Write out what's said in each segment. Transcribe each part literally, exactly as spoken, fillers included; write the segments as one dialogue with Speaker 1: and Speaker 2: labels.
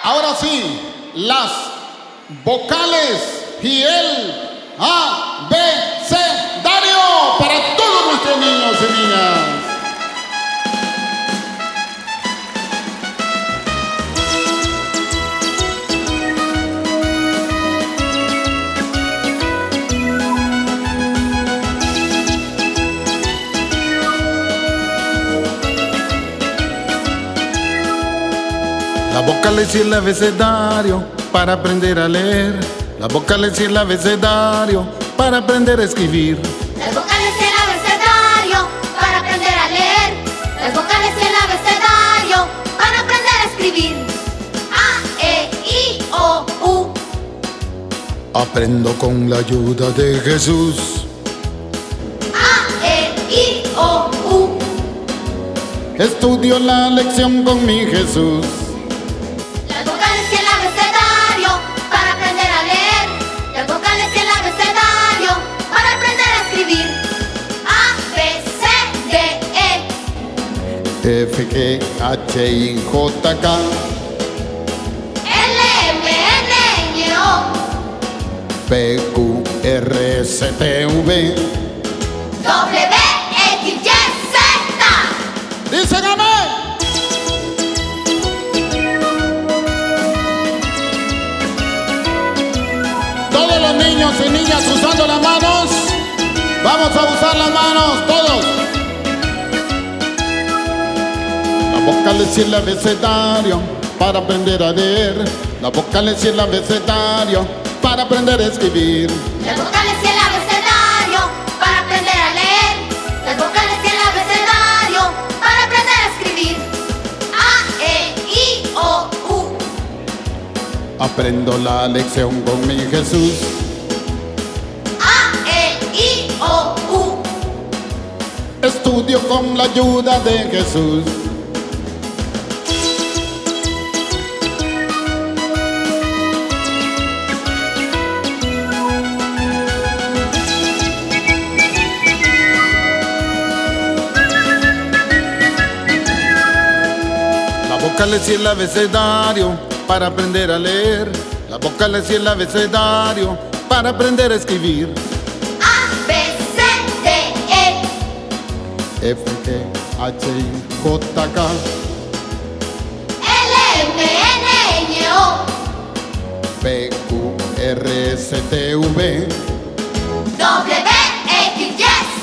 Speaker 1: Ahora sí, las vocales y el abecedario para todos nuestros niños y niñas.
Speaker 2: Las vocales y el abecedario para aprender a leer. Las vocales y el abecedario para aprender a escribir.
Speaker 3: Las vocales y el abecedario para aprender a leer. Las vocales y el abecedario para aprender a escribir. A, E, I, O, U.
Speaker 2: Aprendo con la ayuda de Jesús.
Speaker 3: A, E, I, O, U.
Speaker 2: Estudio la lección con mi Jesús.
Speaker 3: Las vocales y el abecedario para aprender a leer. Las vocales y el abecedario para aprender a escribir. A, B, C, D, E.
Speaker 2: F, G, H, I, J, K.
Speaker 3: L, M, N, Ñ, O.
Speaker 2: P, Q, R, S, T, V.
Speaker 3: W, X, Y, Z.
Speaker 1: ¡Dicen amén! Todos los niños y niñas usando las manos. Vamos a usar las manos, todos. Las vocales y el abecedario para aprender a leer. Las vocales y el abecedario para aprender a escribir.
Speaker 3: Las vocales y el abecedario para aprender a leer. Las vocales y el abecedario para aprender a escribir. A, E, I, O, U.
Speaker 2: Aprendo la lección con mi Jesús.
Speaker 3: A, E, I, O, U.
Speaker 2: Estudio con la ayuda de Jesús. Las vocales y el abecedario para aprender a leer. Las vocales y el abecedario para aprender a escribir.
Speaker 3: A, B, C, D, E.
Speaker 2: F, G, H, I, J, K.
Speaker 3: L, M, N, Ñ, O.
Speaker 2: P, Q, R, S, T, V.
Speaker 3: W, X, Y, Z.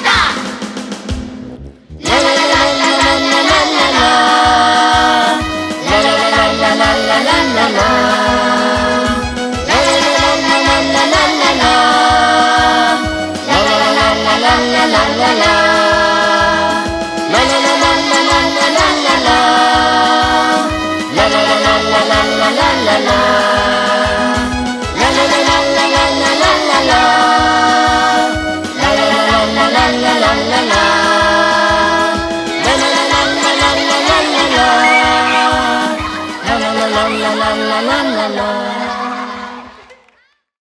Speaker 3: La, la, la, la, la, la, la, la, la, la. La, la, la, la, la, la, la, la, la, la. La, la, la, la, la, la, la, la, la, la. La, la, la, la, la, la, la, la, la, la. La, la, la, la, la, la, la, la, la, la. La, la, la, la, la, la, la, la, la.